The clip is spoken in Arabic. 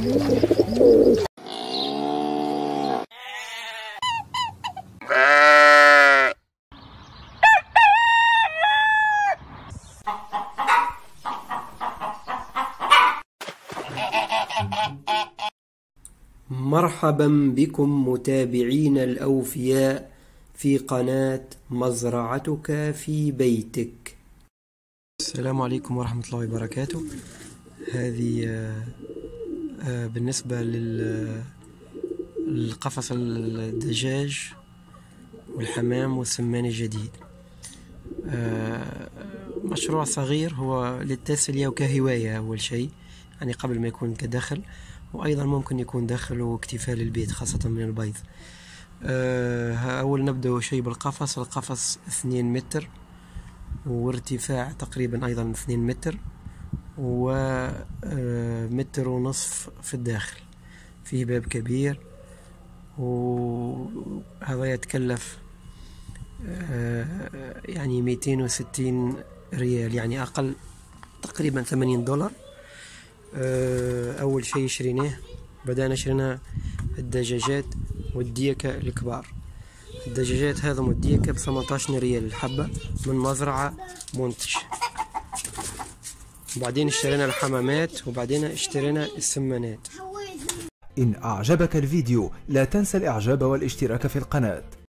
مرحبا بكم متابعين الأوفياء في قناة مزرعتك في بيتك. السلام عليكم ورحمة الله وبركاته. هذه بالنسبة للقفص الدجاج والحمام والسمان الجديد. مشروع صغير هو للتسلية وكهواية أول شيء، يعني قبل ما يكون كدخل، وأيضا ممكن يكون دخل واكتفاء للبيت خاصة من البيض. أول نبدأ شيء بالقفص. القفص 2 متر وارتفاع تقريبا أيضا 2 متر ومتر ونصف في الداخل. فيه باب كبير، وهذا يتكلف يعني 260 ريال، يعني أقل تقريبا $80. أول شيء بدأنا شرينا الدجاجات والديكة الكبار. الدجاجات هذا والديكة ب18 ريال الحبة من مزرعة منتج. وبعدين اشترينا الحمامات، وبعدين اشترينا السمانات. إن أعجبك الفيديو لا تنسى الإعجاب والاشتراك في القناة.